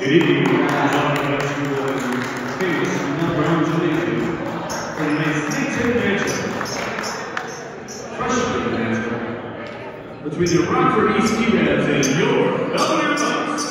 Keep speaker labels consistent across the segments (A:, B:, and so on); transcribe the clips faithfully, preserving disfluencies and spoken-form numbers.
A: Good evening, welcome to the famous number one gymnasium for the men's state matchup. Freshman matchup between the Rockford East Rebels and your Belvidere Bucs.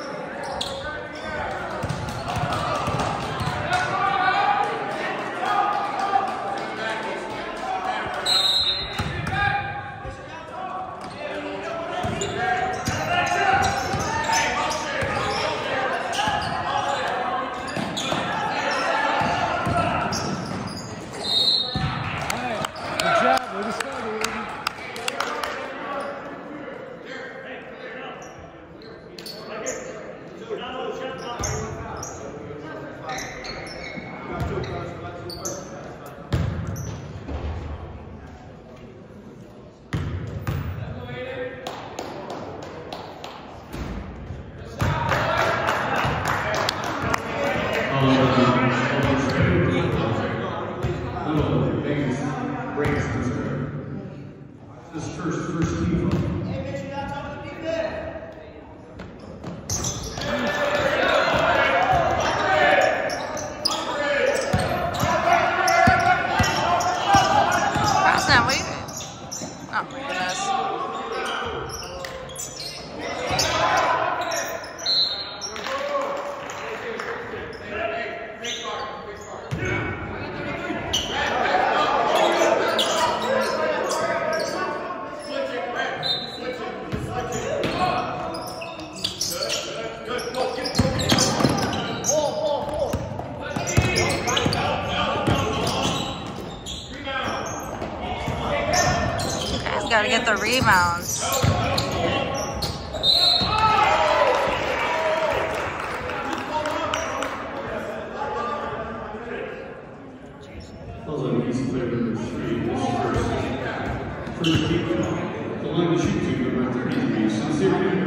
A: This first, first team.
B: How's that waving? Oh my goodness. Gotta get the rebounds.
A: First team, the line to shoot to number thirty-three, Sincere.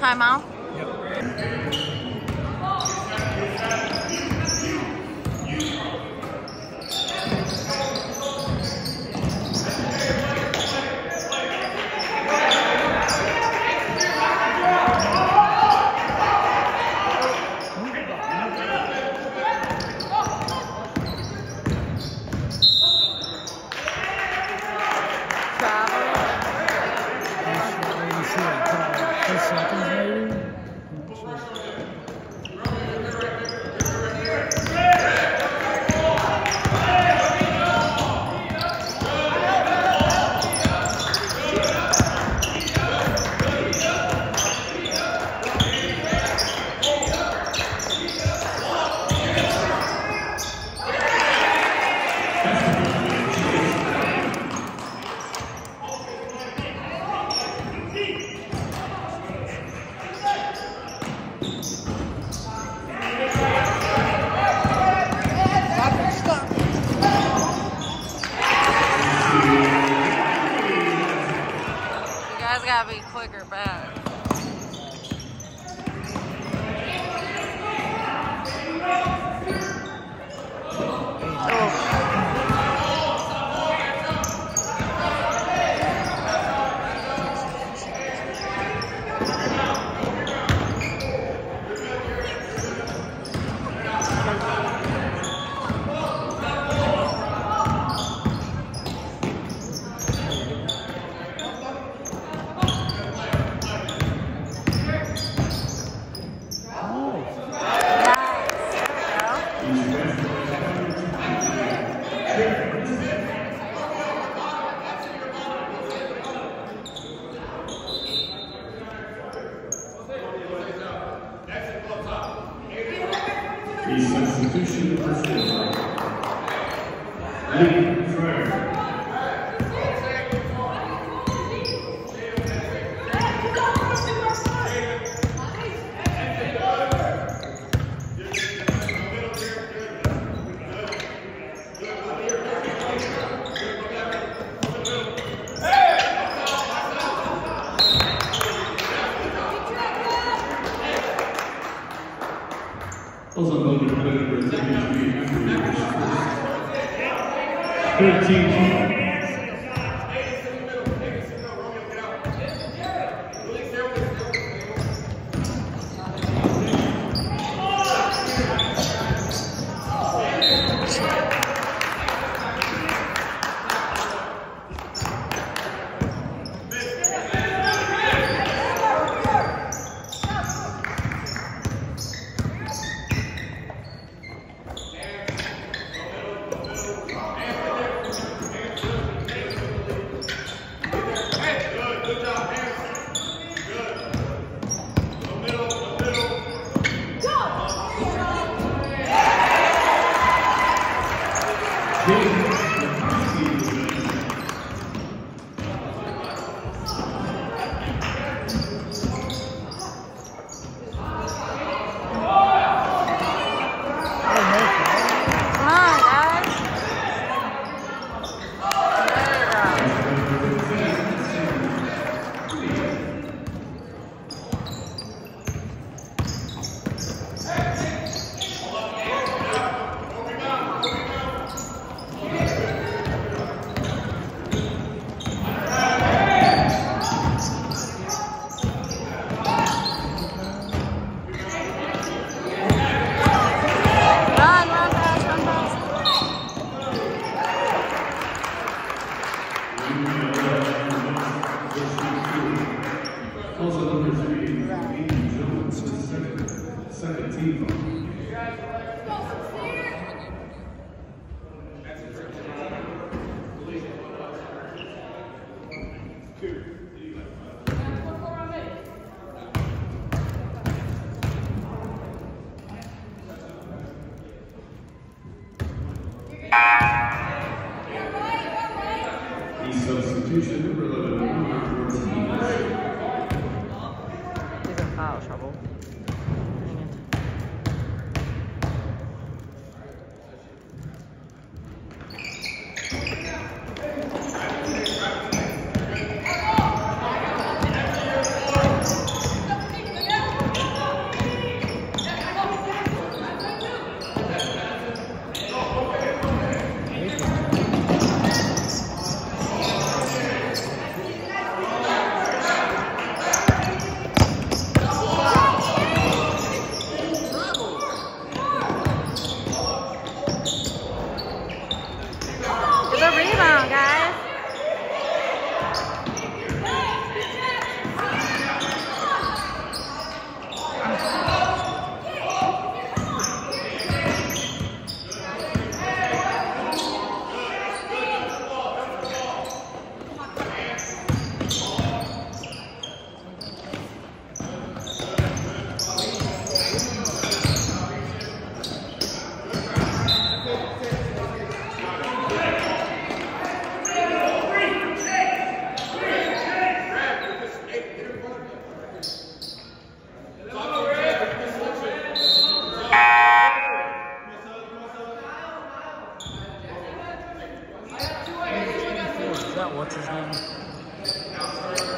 B: timeout? Gotta be quicker back.
A: The substitution for four. Lee Fryer. Also noted for thirteen. The substitution for the number fourteen.
B: He's in foul trouble.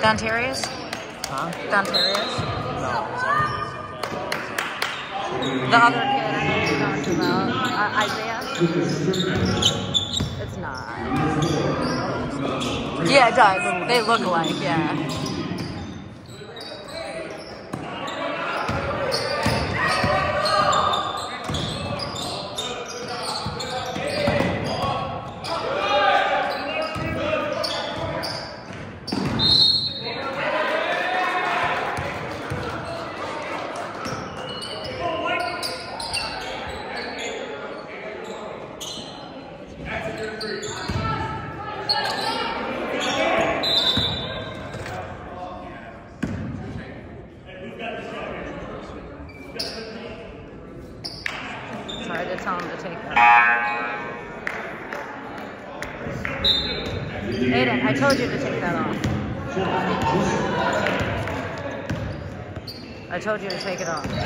B: Dontarius?
C: Huh?
B: Dontarius?
C: No, is that what it is? Okay.
B: The other kid I know you're talking about. Uh, Isaiah? It's not. Yeah, it does. They look alike, yeah. Sorry to tell him to take that. Aaden, I told you to take that off. I told you to take it off.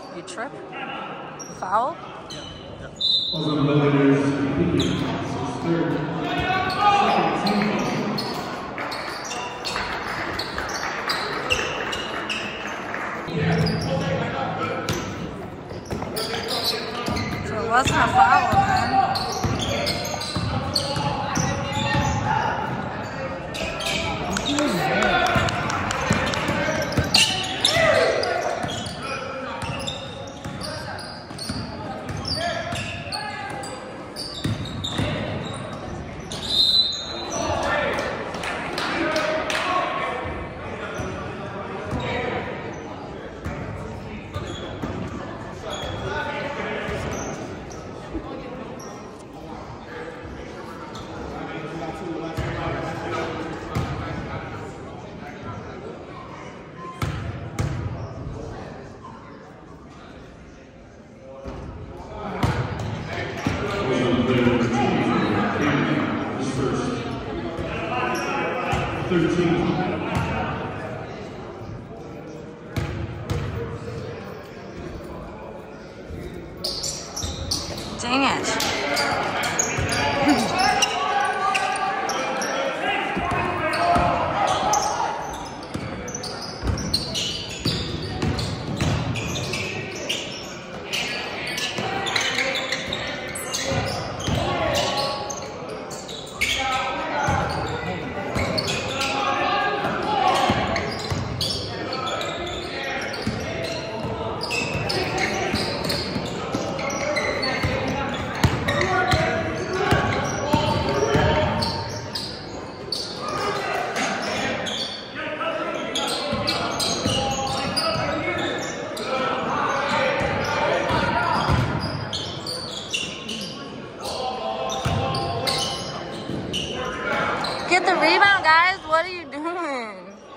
B: You trip? Foul?
A: Also, Belvidere's opinion, his third, second team
B: So it wasn't a foul then.
A: thirteen.
B: Dang it. Get the rebound, guys. What are you doing?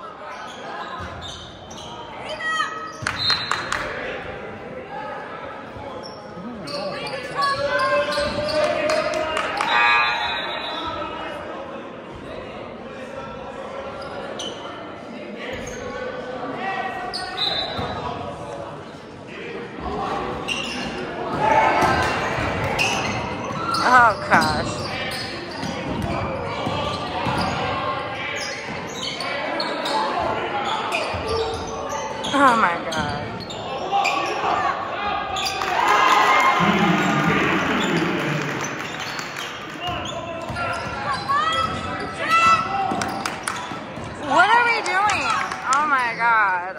B: Oh, gosh. Oh my God. What are we doing? Oh my God.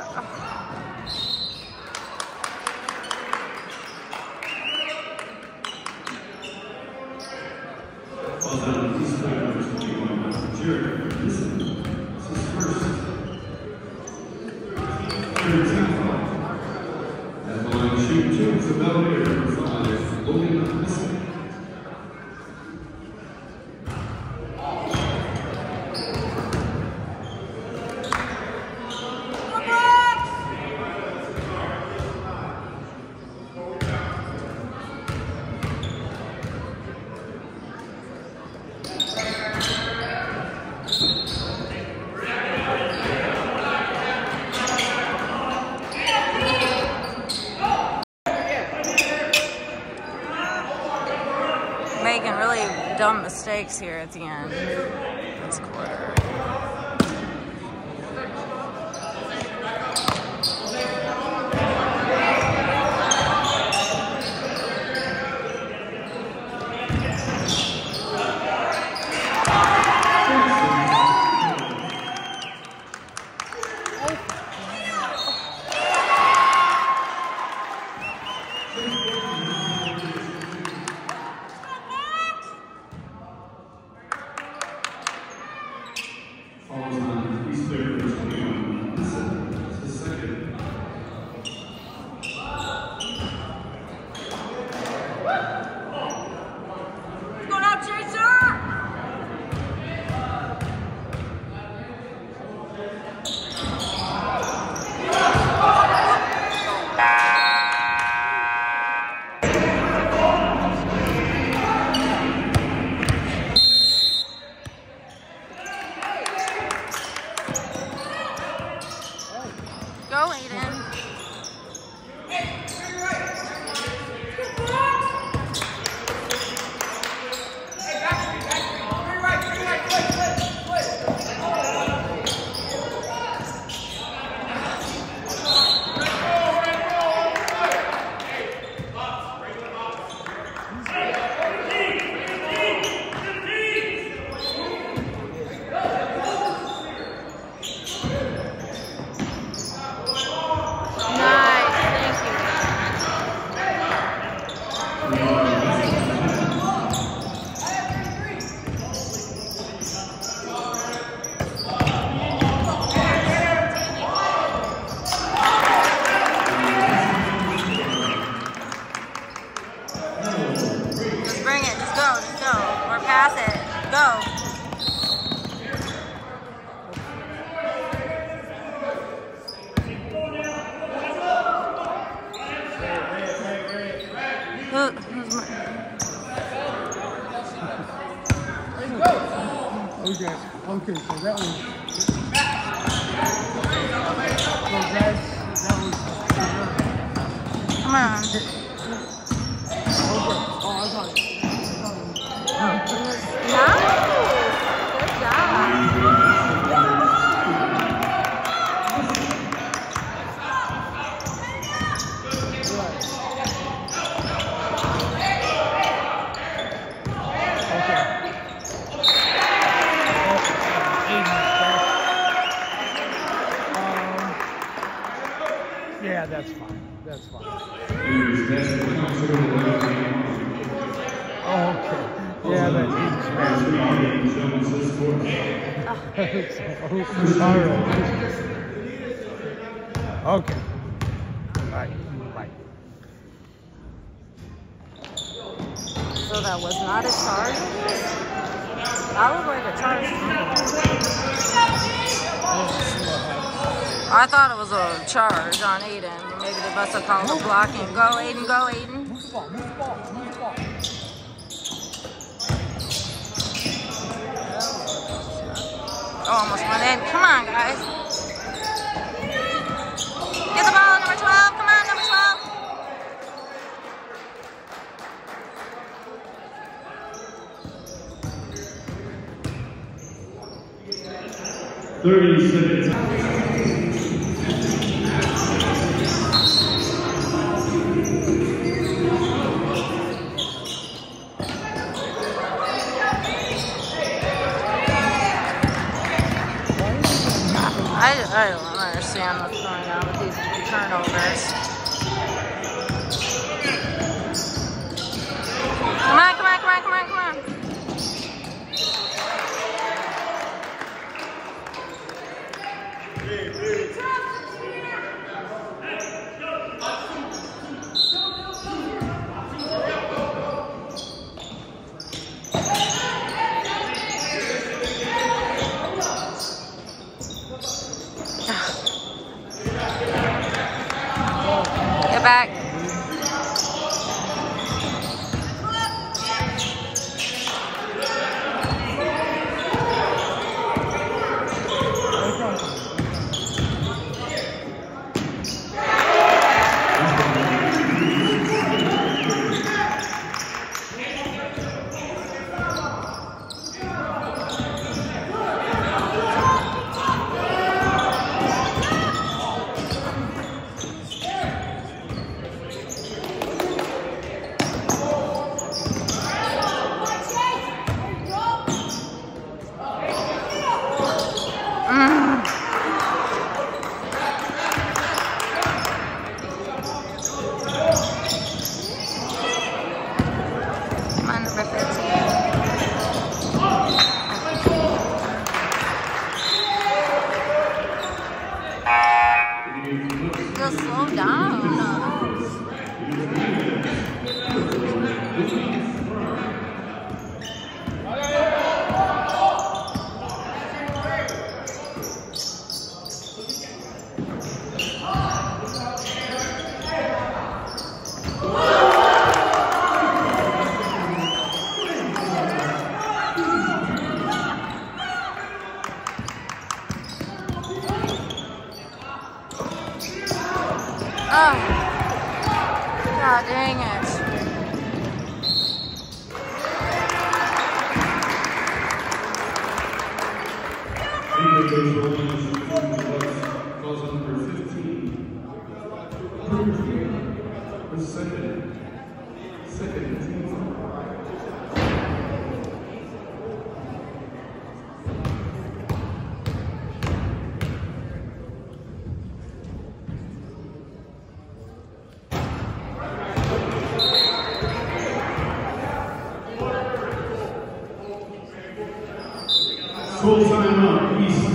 B: Making really dumb mistakes here at the end this quarter. one's my...
D: Okay, okay, so that was... So that, that was...
B: Come on.
D: Okay. Oh, I got it.
B: Nice. Good job.
D: Yeah, that's fine. That's fine. Oh, okay. Yeah, that is all right. Okay. All right. Bye.
B: So that was not a charge? That looked like a charge to me. I thought it was a charge on Aaden. Maybe they must have called a blocking. Go, Aaden, go, Aaden.
D: Move the ball, move the ball, move the ball.
B: Oh, almost went in. Come on, guys. Get the ball, number twelve. Come on, number twelve.
A: thirty seconds.
B: I, I don't understand what's going on with these turnovers. Come on, come on, come on, come on, come on. Get back. Just slow down. Oh, God dang it.
A: Full time out, East.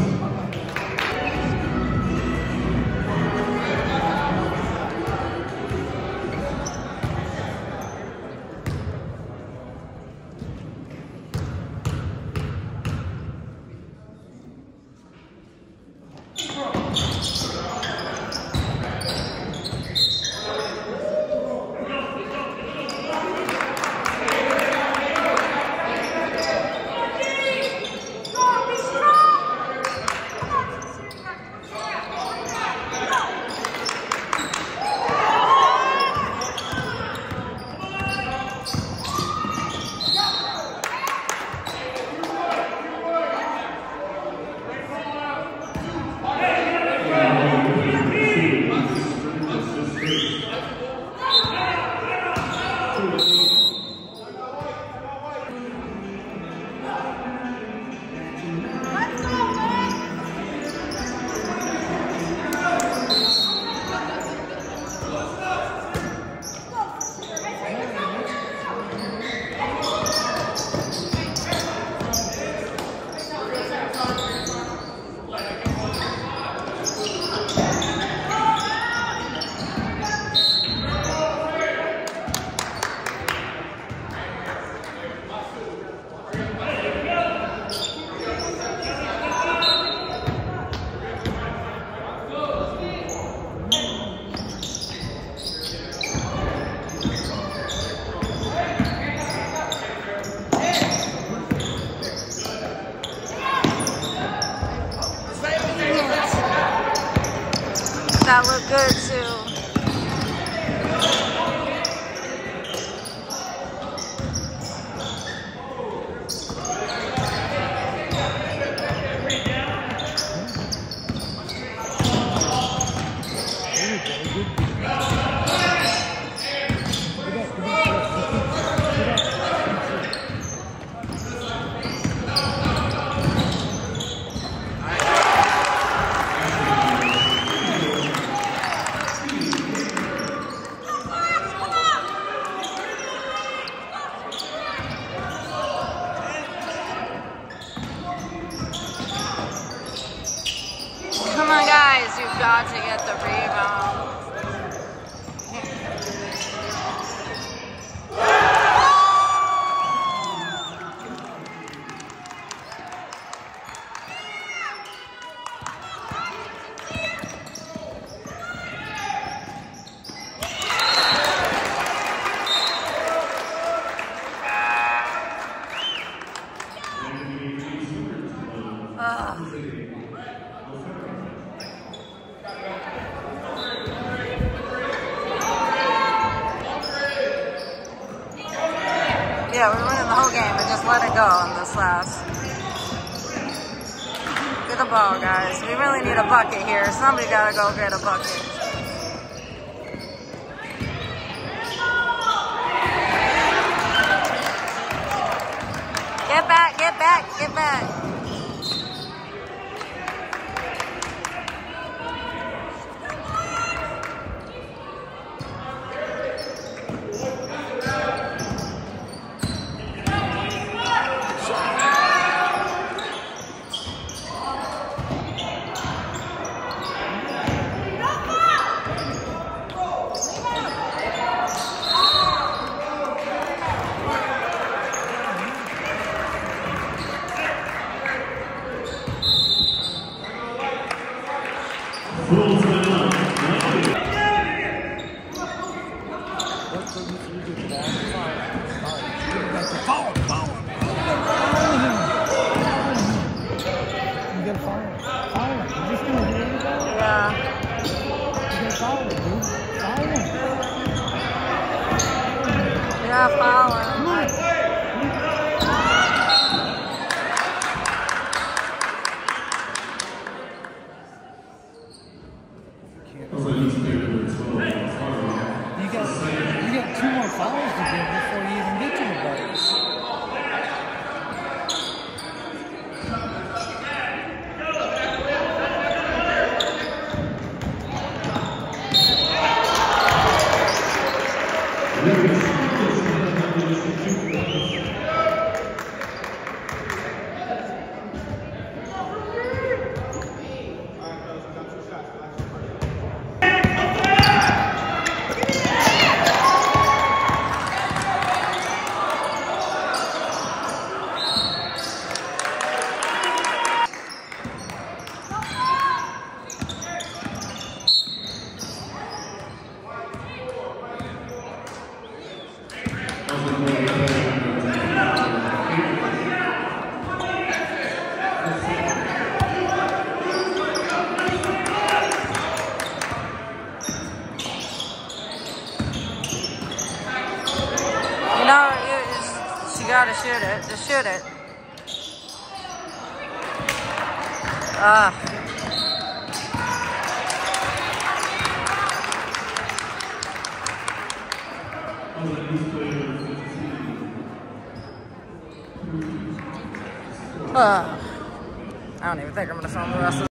B: Yeah, we were winning the whole game, but just let it go on this last. Get the ball, guys. We really need a bucket here. Somebody gotta go get a bucket. Get back, get back, get back. Yeah, foul him.
D: You got, you got two more fouls to give before you even get to the ball.
B: No, you just, you gotta shoot it. Just shoot it. Ah. Uh. I don't even think I'm gonna film the rest of